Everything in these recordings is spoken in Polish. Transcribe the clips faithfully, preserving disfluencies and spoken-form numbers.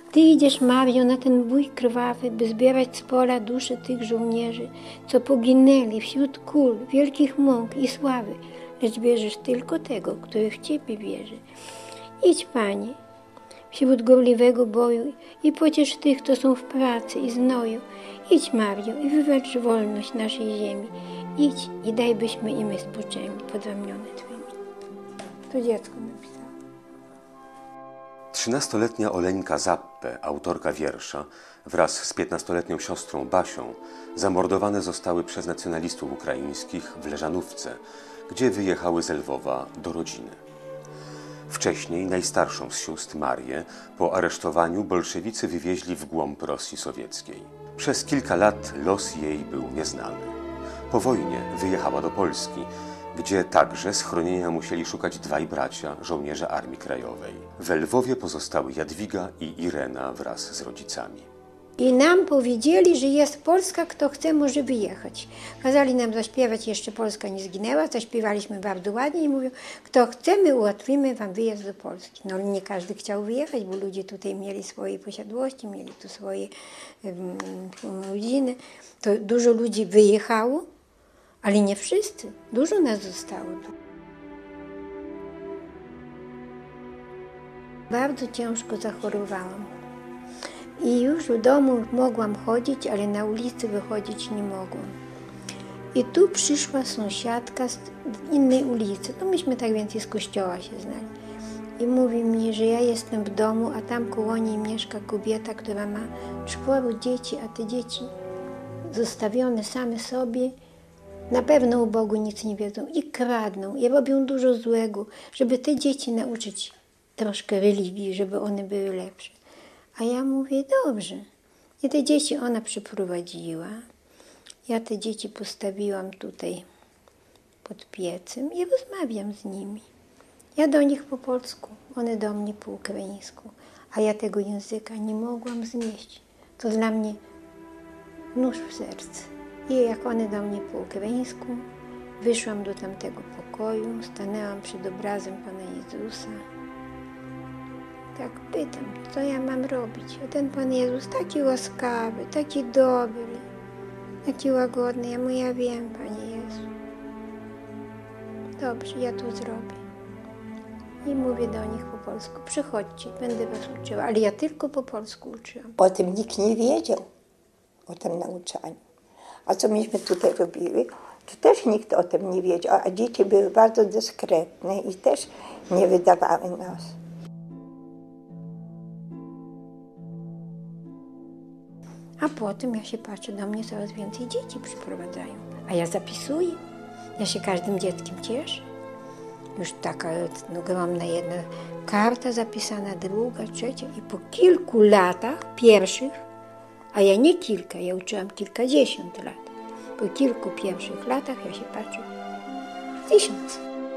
Ty idziesz, Mario, na ten bój krwawy, by zbierać z pola dusze tych żołnierzy, co poginęli wśród kul, wielkich mąk i sławy, lecz bierzesz tylko tego, który w Ciebie wierzy. Idź, Panie, wśród gorliwego boju i pociesz tych, co są w pracy i znoju. Idź, Mario, i wywalcz wolność naszej ziemi. Idź i daj, byśmy i my spoczęli pod ramiona Twymi. To dziecko napisało. Trzynastoletnia Oleńka Zappę, autorka wiersza, wraz z piętnastoletnią siostrą Basią zamordowane zostały przez nacjonalistów ukraińskich w Leżanówce, gdzie wyjechały z Lwowa do rodziny. Wcześniej najstarszą z sióstr, Marię, po aresztowaniu bolszewicy wywieźli w głąb Rosji sowieckiej. Przez kilka lat los jej był nieznany. Po wojnie wyjechała do Polski, gdzie także schronienia musieli szukać dwaj bracia, żołnierze Armii Krajowej. W Lwowie pozostały Jadwiga i Irena wraz z rodzicami. I nam powiedzieli, że jest Polska, kto chce, może wyjechać. Kazali nam zaśpiewać Jeszcze Polska nie zginęła, zaśpiewaliśmy bardzo ładnie i mówią, kto chce, my ułatwimy wam wyjazd do Polski. No nie każdy chciał wyjechać, bo ludzie tutaj mieli swoje posiadłości, mieli tu swoje um, rodziny. To dużo ludzi wyjechało, ale nie wszyscy. Dużo nas zostało tu. Bardzo ciężko zachorowałam. I już w domu mogłam chodzić, ale na ulicy wychodzić nie mogłam. I tu przyszła sąsiadka z innej ulicy. No myśmy tak więcej z kościoła się znali. I mówi mi, że ja jestem w domu, a tam koło niej mieszka kobieta, która ma czworo dzieci, a te dzieci zostawione same sobie, na pewno o Bogu nic nie wiedzą i kradną, i robią dużo złego, żeby te dzieci nauczyć troszkę religii, żeby one były lepsze. A ja mówię, dobrze. I te dzieci ona przyprowadziła. Ja te dzieci postawiłam tutaj pod piecem i rozmawiam z nimi. Ja do nich po polsku, one do mnie po ukraińsku. A ja tego języka nie mogłam znieść. To dla mnie nóż w serce. I jak one do mnie po ukraińsku, wyszłam do tamtego pokoju, stanęłam przed obrazem Pana Jezusa. Tak pytam, co ja mam robić? A ten Pan Jezus taki łaskawy, taki dobry, taki łagodny. Ja mówię, ja wiem, Panie Jezu. Dobrze, ja to zrobię. I mówię do nich po polsku, przychodźcie, będę was uczyła. Ale ja tylko po polsku uczyłam. O tym nikt nie wiedział, o tym nauczaniu. A co myśmy tutaj robili, to też nikt o tym nie wiedział. A dzieci były bardzo dyskretne i też nie wydawały nas. A potem ja się patrzę, do mnie coraz więcej dzieci przyprowadzają. A ja zapisuję. Ja się każdym dzieckiem cieszę. Już taka no, ogromna jedna karta zapisana, druga, trzecia. I po kilku latach pierwszych, a ja nie kilka, ja uczyłam kilkadziesiąt lat. Po kilku pierwszych latach ja się patrzę, tysiąc.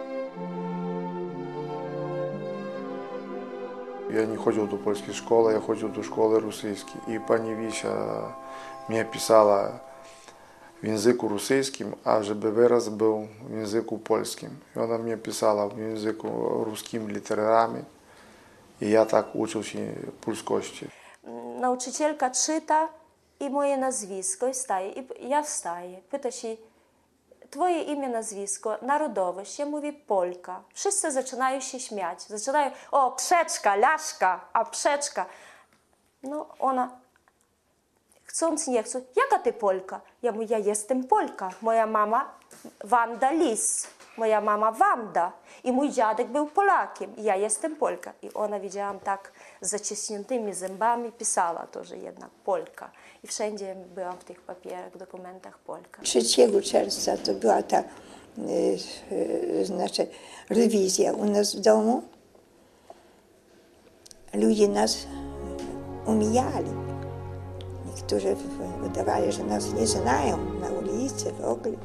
Я не ходил до польskiej szkoły, ja chodził do szkoły rosyjskiej. I pani Wisia mnie pisała w języku rosyjskim, a żeby wyraz był w języku polskim. I ona mnie pisała w języku ruskim literami. I ja tak uczył się polskości. Nauczycielka czyta i moje nazwisko i staje. I ja wstaję. Pyta się, twoje imię, nazwisko, narodowość. Ja mówię Polka. Wszyscy zaczynają się śmiać. Zaczynają, o, Przeczka, Laszka, a Przeczka. No ona, chcąc nie chcąc, jaka ty Polka? Ja mówię, ja jestem Polka. Moja mama Wanda Lis. Moja mama Wanda. I mój dziadek był Polakiem. I ja jestem Polka. I ona, widziałam, tak z zaciśniętymi zębami pisała to, że jednak Polka. I wszędzie byłam w tych papierach, dokumentach Polka. trzeciego czerwca to była ta y, y, znaczy, rewizja u nas w domu. Ludzie nas umijali. Niektórzy udawali, że nas nie znają na ulicy w ogóle.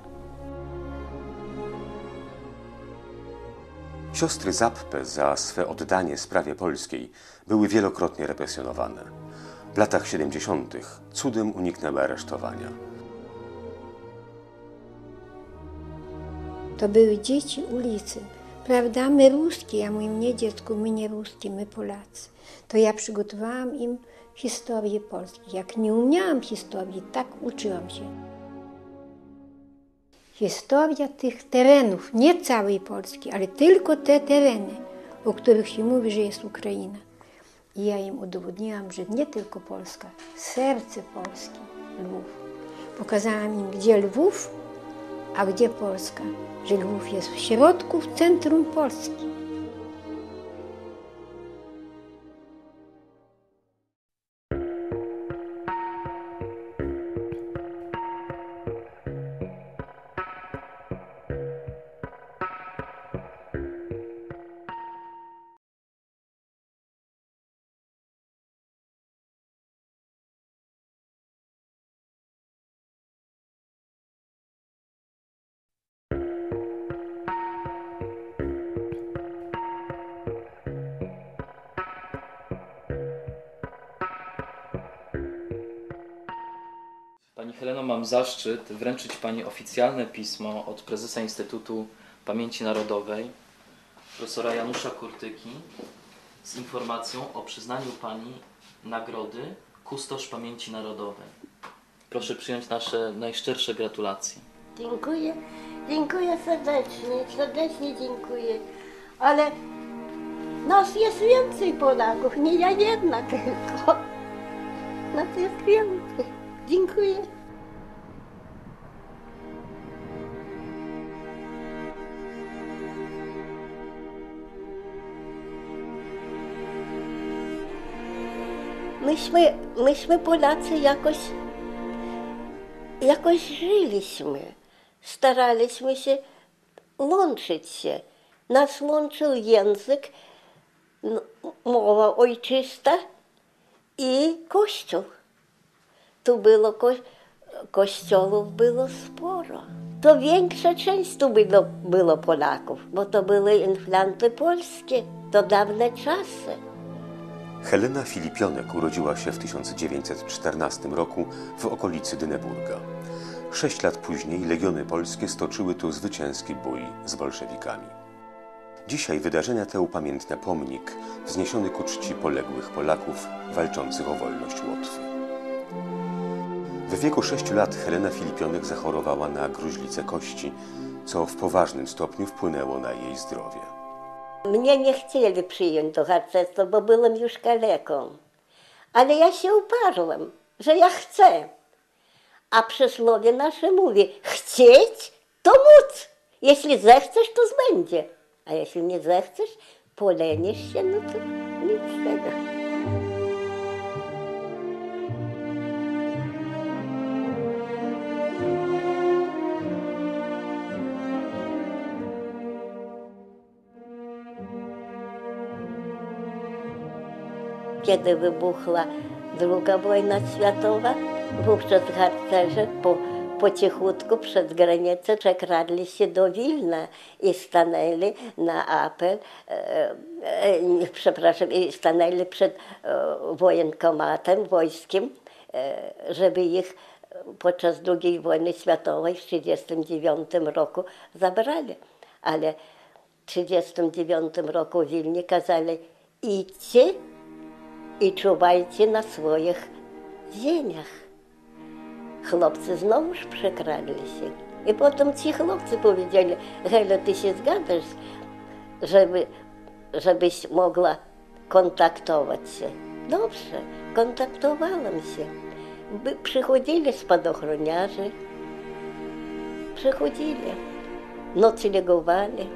Siostry Zappę za swe oddanie sprawie polskiej były wielokrotnie represjonowane. W latach siedemdziesiątych cudem uniknęły aresztowania. To były dzieci ulicy. prawda, my ruskie, ja mówię, nie dziecku, my nie ruskie, my Polacy. To ja przygotowałam im historię Polski. Jak nie umiałam historii, tak uczyłam się. Historia tych terenów, nie całej Polski, ale tylko te tereny, o których się mówi, że jest Ukraina. I ja im udowodniłam, że nie tylko Polska, serce Polski, Lwów. Pokazałam im, gdzie Lwów, a gdzie Polska, że Lwów jest w środku, w centrum Polski. Pani Heleno, mam zaszczyt wręczyć Pani oficjalne pismo od prezesa Instytutu Pamięci Narodowej, profesora Janusza Kurtyki, z informacją o przyznaniu Pani nagrody Kustosz Pamięci Narodowej. Proszę przyjąć nasze najszczersze gratulacje. Dziękuję, dziękuję serdecznie, serdecznie dziękuję, ale nas jest więcej Polaków, nie ja jedna tylko. Nas jest więcej. Dziękuję. Myśmy, myśmy Polacy jakoś, jakoś żyliśmy. Staraliśmy się łączyć się. Nas łączył język, mowa ojczysta i Kościół. Tu było ko kościołów było sporo. To większa część tu było, było Polaków, bo to były inflanty polskie, to dawne czasy. Helena Filipionek urodziła się w tysiąc dziewięćset czternastym roku w okolicy Dyneburga. Sześć lat później legiony polskie stoczyły tu zwycięski bój z bolszewikami. Dzisiaj wydarzenia te upamiętnia pomnik wzniesiony ku czci poległych Polaków walczących o wolność Łotwy. W wieku sześciu lat Helena Filipionek zachorowała na gruźlicę kości, co w poważnym stopniu wpłynęło na jej zdrowie. Mnie nie chcieli przyjąć do harcerstwa, bo byłem już kaleką. Ale ja się uparłam, że ja chcę. A przysłowie nasze mówi, chcieć to móc. Jeśli zechcesz, to zbędzie. A jeśli nie zechcesz, polenisz się, no to nic z tego. Kiedy wybuchła druga wojna światowa, wówczas harcerze po, po cichutku przez granicę przekradli się do Wilna i stanęli na apel, e, e, przepraszam, i stanęli przed e, wojenkomatem wojskim, e, żeby ich podczas drugiej wojny światowej w tysiąc dziewięćset trzydziestym dziewiątym roku zabrali. Ale w tysiąc dziewięćset trzydziestym dziewiątym roku w Wilnie kazali idźcie i czuwajcie na swoich ziemiach. Chłopcy znowuż przekradli się. I potem ci chłopcy powiedzieli, Helo, ty się zgadzasz, żeby, żebyś mogła kontaktować się. Dobrze, kontaktowałam się. By, przychodzili spadochroniarze, przychodzili, noclegowali.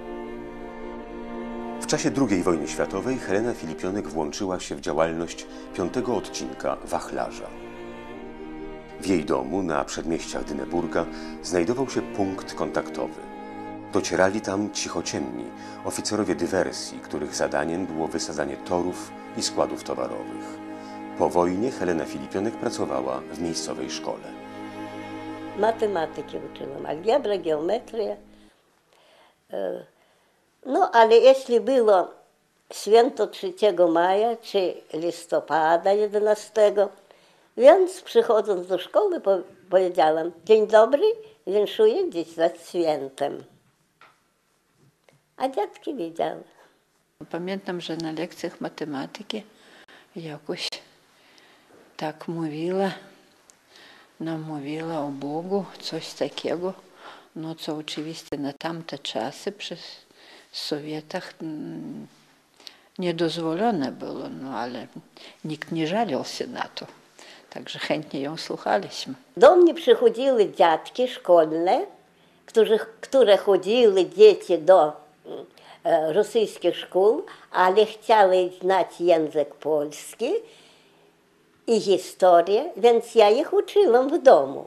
W czasie drugiej wojny światowej Helena Filipionek włączyła się w działalność piątego odcinka Wachlarza. W jej domu na przedmieściach Dyneburga znajdował się punkt kontaktowy. Docierali tam cichociemni, oficerowie dywersji, których zadaniem było wysadzanie torów i składów towarowych. Po wojnie Helena Filipionek pracowała w miejscowej szkole. Matematyki uczyłam, algebra, geometria. No, ale jeśli było święto trzeciego maja czy listopada jedenastego, więc przychodząc do szkoły powiedziałam, dzień dobry, winszuję dziś za świętem. a dziadki wiedziały. Pamiętam, że na lekcjach matematyki jakoś tak mówiła, nam mówiła o Bogu, coś takiego, no co oczywiście na tamte czasy przy Sowietach niedozwolone było, no ale nikt nie żalił się na to, także chętnie ją słuchaliśmy. Do mnie przychodziły dziadki szkolne, którzy, które chodziły dzieci do e, rosyjskich szkół, ale chciały znać język polski i historię, więc ja ich uczyłam w domu.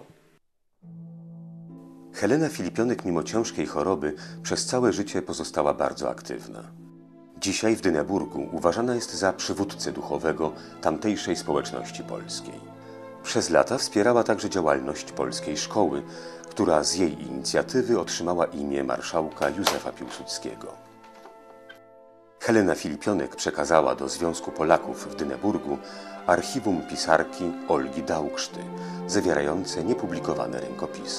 Helena Filipionek mimo ciężkiej choroby przez całe życie pozostała bardzo aktywna. Dzisiaj w Dyneburgu uważana jest za przywódcę duchowego tamtejszej społeczności polskiej. Przez lata wspierała także działalność Polskiej Szkoły, która z jej inicjatywy otrzymała imię marszałka Józefa Piłsudskiego. Helena Filipionek przekazała do Związku Polaków w Dyneburgu archiwum pisarki Olgi Daukszty, zawierające niepublikowane rękopisy.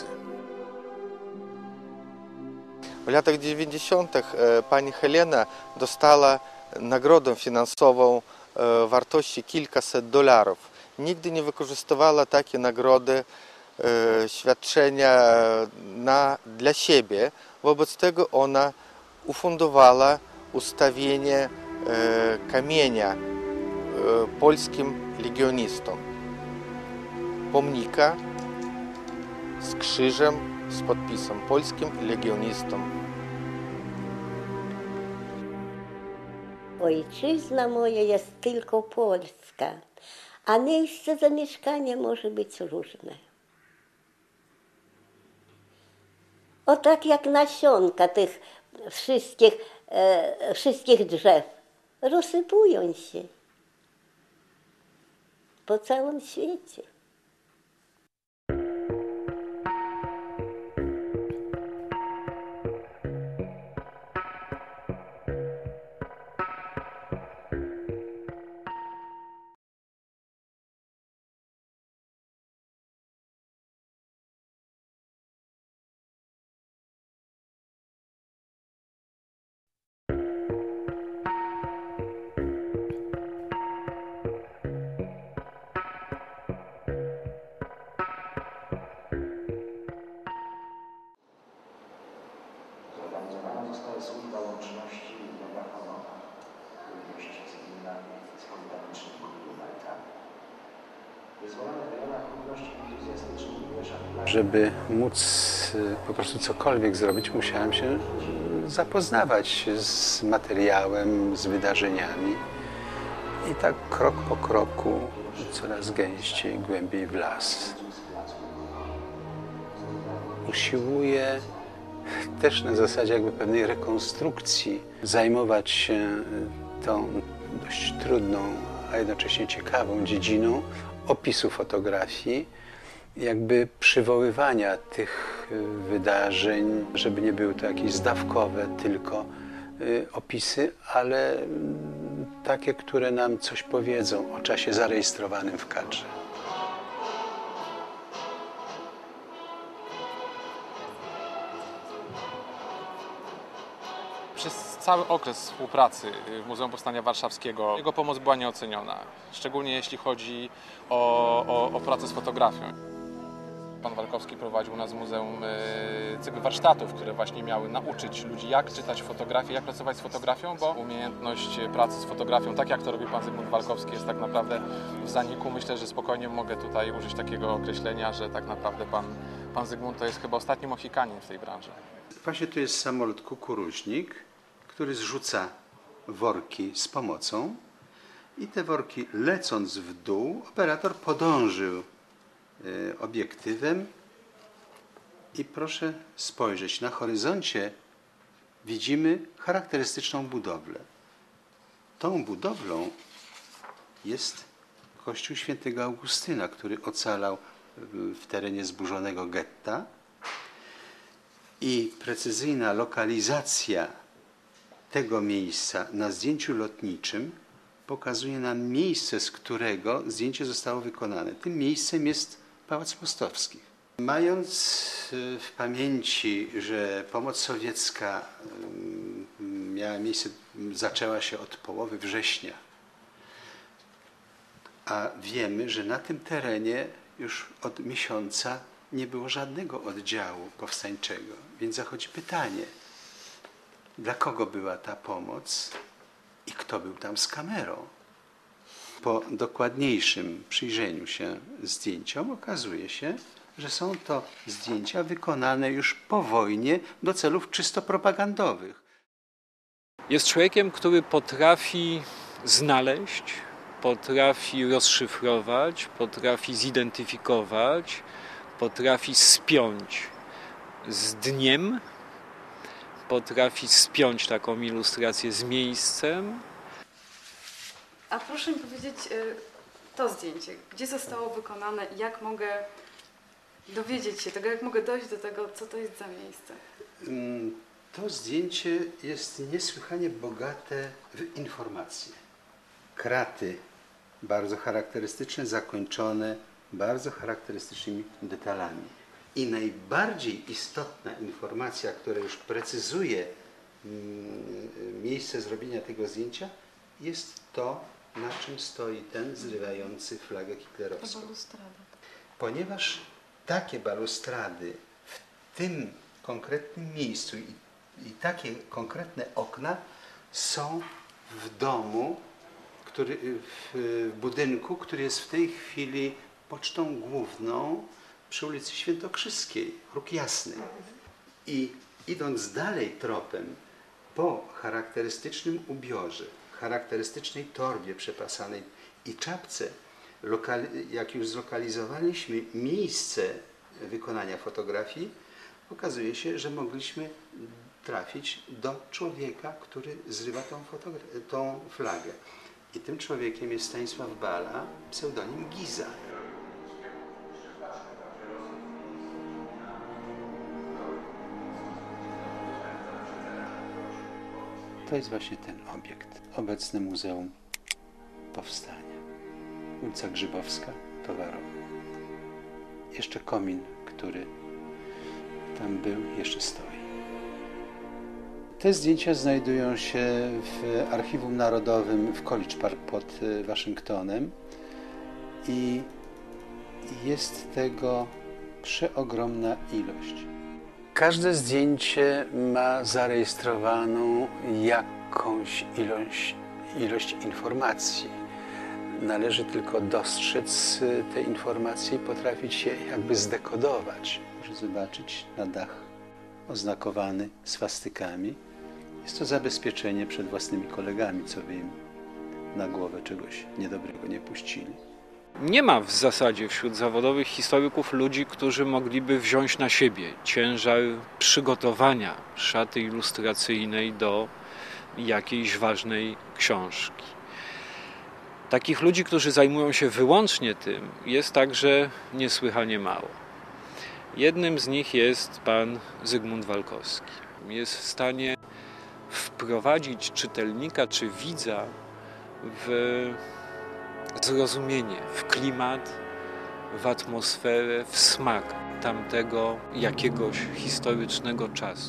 W latach dziewięćdziesiątych pani Helena dostała nagrodę finansową wartości kilkaset dolarów. Nigdy nie wykorzystywała takiej nagrody, świadczenia na, dla siebie. Wobec tego ona ufundowała ustawienie kamienia polskim legionistom. Pomnika z krzyżem, z podpisem polskim legionistom. Ojczyzna moja jest tylko Polska, a miejsce zamieszkania może być różne. O tak jak nasionka tych wszystkich, e, wszystkich drzew rozsypują się po całym świecie. Zorganizowana została służba łączności i droga honora, ludność cywilna z politechnicznymi dokumentami. W wyzwolonych rejonach ludność entuzjastycznie miesza. Żeby móc po prostu cokolwiek zrobić, musiałem się zapoznawać z materiałem, z wydarzeniami i tak krok po kroku coraz gęściej, głębiej w las. Usiłuję też na zasadzie jakby pewnej rekonstrukcji zajmować się tą dość trudną, a jednocześnie ciekawą dziedziną opisu fotografii, jakby przywoływania tych wydarzeń, żeby nie były to jakieś zdawkowe tylko opisy, ale takie, które nam coś powiedzą o czasie zarejestrowanym w kadrze. Przez cały okres współpracy w Muzeum Powstania Warszawskiego jego pomoc była nieoceniona, szczególnie jeśli chodzi o, o, o pracę z fotografią. Pan Walkowski prowadził u nas w muzeum cykl warsztatów, które właśnie miały nauczyć ludzi, jak czytać fotografię, jak pracować z fotografią, bo umiejętność pracy z fotografią, tak jak to robi pan Zygmunt Walkowski, jest tak naprawdę w zaniku. Myślę, że spokojnie mogę tutaj użyć takiego określenia, że tak naprawdę pan, pan Zygmunt to jest chyba ostatni Mohikanin w tej branży. Właśnie tu jest samolot kukuruźnik, który zrzuca worki z pomocą i te worki, lecąc w dół, operator podążył obiektywem i proszę spojrzeć, na horyzoncie widzimy charakterystyczną budowlę. Tą budowlą jest kościół świętego Augustyna, który ocalał w terenie zburzonego getta i precyzyjna lokalizacja tego miejsca na zdjęciu lotniczym pokazuje nam miejsce, z którego zdjęcie zostało wykonane. Tym miejscem jest Pałac Mostowski. Mając w pamięci, że pomoc sowiecka miała miejsce, zaczęła się od połowy września. A wiemy, że na tym terenie już od miesiąca nie było żadnego oddziału powstańczego. Więc zachodzi pytanie, dla kogo była ta pomoc i kto był tam z kamerą? Po dokładniejszym przyjrzeniu się zdjęciom okazuje się, że są to zdjęcia wykonane już po wojnie do celów czysto propagandowych. Jest człowiekiem, który potrafi znaleźć, potrafi rozszyfrować, potrafi zidentyfikować, potrafi spiąć z dniem, potrafi spiąć taką ilustrację z miejscem. A proszę mi powiedzieć, to zdjęcie, gdzie zostało wykonane i jak mogę dowiedzieć się tego, jak mogę dojść do tego, co to jest za miejsce? To zdjęcie jest niesłychanie bogate w informacje. Kraty bardzo charakterystyczne, zakończone bardzo charakterystycznymi detalami. I najbardziej istotna informacja, która już precyzuje miejsce zrobienia tego zdjęcia, jest to, na czym stoi ten zrywający flagę hitlerowską. Ponieważ takie balustrady w tym konkretnym miejscu i, i takie konkretne okna są w domu, który, w budynku, który jest w tej chwili pocztą główną przy ulicy Świętokrzyskiej, Róg Jasny. I idąc dalej tropem po charakterystycznym ubiorze, charakterystycznej torbie przepasanej i czapce, jak już zlokalizowaliśmy miejsce wykonania fotografii, okazuje się, że mogliśmy trafić do człowieka, który zrywa tą, tą flagę. I tym człowiekiem jest Stanisław Bala, pseudonim Giza. To jest właśnie ten obiekt, obecne Muzeum Powstania. Ulica Grzybowska, Towarowa. Jeszcze komin, który tam był, jeszcze stoi. Te zdjęcia znajdują się w Archiwum Narodowym w College Park pod Waszyngtonem i jest tego przeogromna ilość. Każde zdjęcie ma zarejestrowaną jakąś ilość, ilość informacji. Należy tylko dostrzec te informacje i potrafić je jakby zdekodować. Może zobaczyć na dach oznakowany swastykami. Jest to zabezpieczenie przed własnymi kolegami, co by im na głowę czegoś niedobrego nie puścili. Nie ma w zasadzie wśród zawodowych historyków ludzi, którzy mogliby wziąć na siebie ciężar przygotowania szaty ilustracyjnej do jakiejś ważnej książki. Takich ludzi, którzy zajmują się wyłącznie tym, jest także niesłychanie mało. Jednym z nich jest pan Zygmunt Walkowski. Jest w stanie wprowadzić czytelnika czy widza w zrozumienie, w klimat, w atmosferę, w smak tamtego jakiegoś historycznego czasu.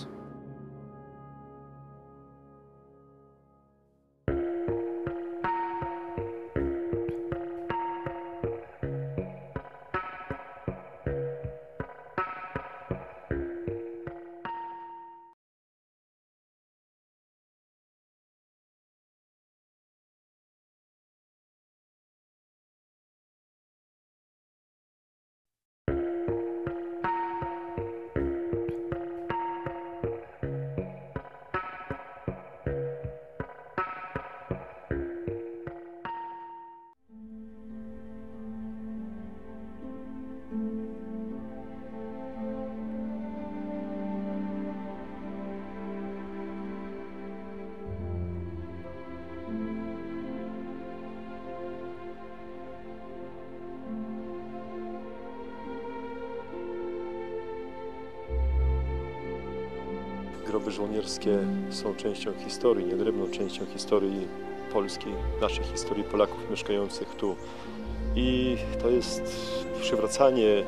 Groby żołnierskie są częścią historii, nieodrębną częścią historii polskiej, naszej historii Polaków mieszkających tu. I to jest przywracanie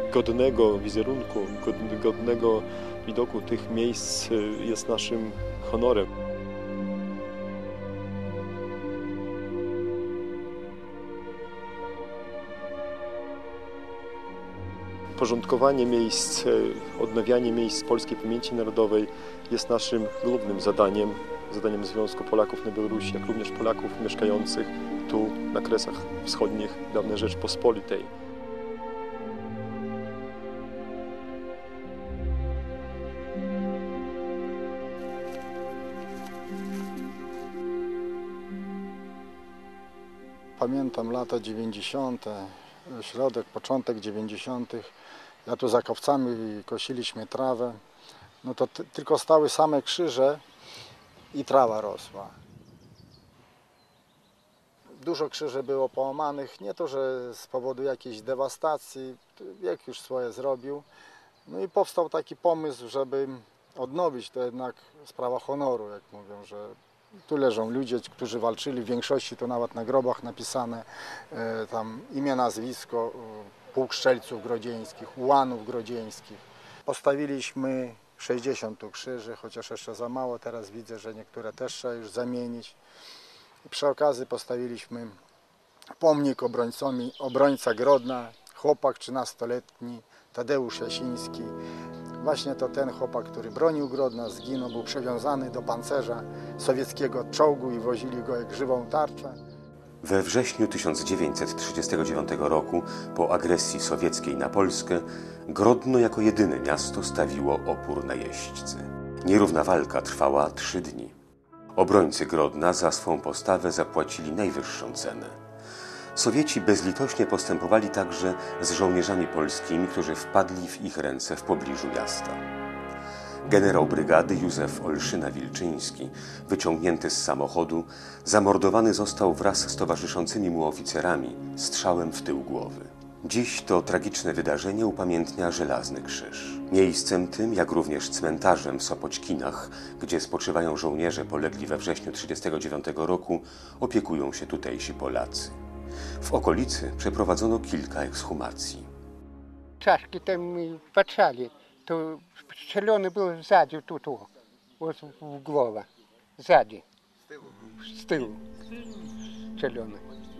godnego wizerunku, godnego widoku tych miejsc jest naszym honorem. Porządkowanie miejsc, odnawianie miejsc polskiej pamięci narodowej jest naszym głównym zadaniem, zadaniem Związku Polaków na Białorusi, jak również Polaków mieszkających tu na Kresach Wschodnich dawnej Rzeczpospolitej. Pamiętam lata dziewięćdziesiąte, środek, początek dziewięćdziesiątych. Ja tu za kowcami kosiliśmy trawę. No to tylko stały same krzyże i trawa rosła. Dużo krzyży było połamanych, nie to, że z powodu jakiejś dewastacji, wiek już swoje zrobił. No i powstał taki pomysł, żeby odnowić to jednak sprawa honoru, jak mówią, że tu leżą ludzie, którzy walczyli, w większości to nawet na grobach napisane, e, tam imię, nazwisko e, półstrzelców grodzieńskich, ułanów grodzieńskich. Postawiliśmy sześćdziesiąt tu krzyży, chociaż jeszcze za mało, teraz widzę, że niektóre też trzeba już zamienić. I przy okazji postawiliśmy pomnik obrońcowi, obrońca Grodna, chłopak trzynastoletni, Tadeusz Jasiński. Właśnie to ten chłopak, który bronił Grodna, zginął, był przywiązany do pancerza sowieckiego czołgu i wozili go jak żywą tarczę. We wrześniu tysiąc dziewięćset trzydziestego dziewiątego roku, po agresji sowieckiej na Polskę, Grodno jako jedyne miasto stawiło opór najeźdźcy. Nierówna walka trwała trzy dni. Obrońcy Grodna za swą postawę zapłacili najwyższą cenę. Sowieci bezlitośnie postępowali także z żołnierzami polskimi, którzy wpadli w ich ręce w pobliżu miasta. Generał brygady Józef Olszyna-Wilczyński, wyciągnięty z samochodu, zamordowany został wraz z towarzyszącymi mu oficerami strzałem w tył głowy. Dziś to tragiczne wydarzenie upamiętnia Żelazny Krzyż. Miejscem tym, jak również cmentarzem w Sopoćkinach, gdzie spoczywają żołnierze polegli we wrześniu tysiąc dziewięćset trzydziestego dziewiątego roku, opiekują się tutejsi Polacy. W okolicy przeprowadzono kilka ekshumacji. Czaszki tam my patrzeli, to strzelony był zzadzie, tu, tu, w głowę, zzadzie, z tyłu, strzelony.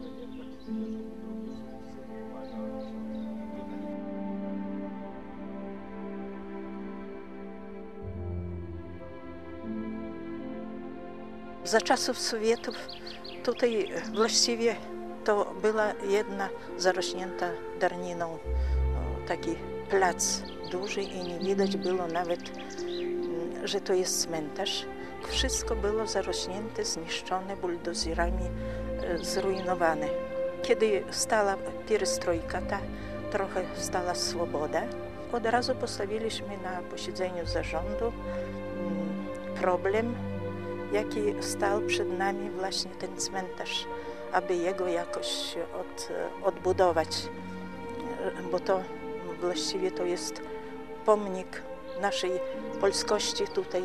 Za czasów Sowietów tutaj właściwie to była jedna zarośnięta darniną, taki plac duży i nie widać było nawet, że to jest cmentarz. Wszystko było zarośnięte, zniszczone, buldożerami zrujnowane. Kiedy stała pierestrojka, ta trochę stała swoboda, od razu postawiliśmy na posiedzeniu zarządu problem, jaki stał przed nami właśnie ten cmentarz, aby jego jakoś od, odbudować, bo to właściwie to jest pomnik naszej polskości tutaj.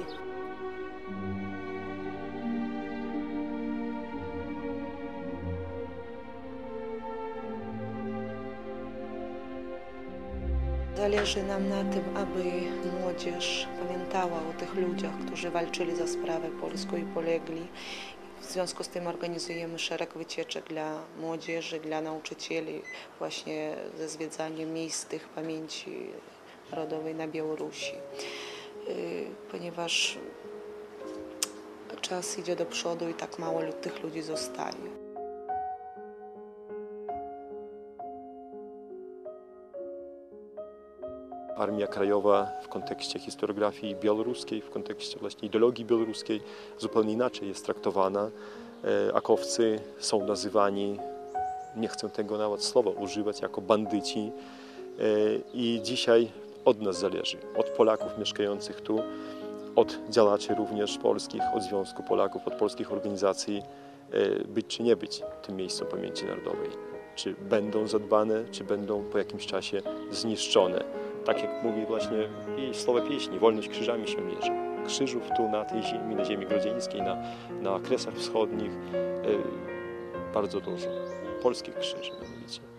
Zależy nam na tym, aby młodzież pamiętała o tych ludziach, którzy walczyli za sprawę polską i polegli. W związku z tym organizujemy szereg wycieczek dla młodzieży, dla nauczycieli, właśnie ze zwiedzaniem miejsc tych pamięci narodowej na Białorusi. Ponieważ czas idzie do przodu i tak mało tych ludzi zostaje. Armia Krajowa w kontekście historiografii białoruskiej, w kontekście właśnie ideologii białoruskiej zupełnie inaczej jest traktowana. Akowcy są nazywani, nie chcę tego nawet słowa używać, jako bandyci. I dzisiaj od nas zależy, od Polaków mieszkających tu, od działaczy również polskich, od Związku Polaków, od polskich organizacji, być czy nie być tym miejscem pamięci narodowej. Czy będą zadbane, czy będą po jakimś czasie zniszczone. Tak jak mówi właśnie słowo pieśni, wolność krzyżami się mierzy. Krzyżów tu na tej ziemi, na ziemi grodzieńskiej, na, na Kresach Wschodnich, yy, bardzo dużo. Polskich krzyży mianowicie.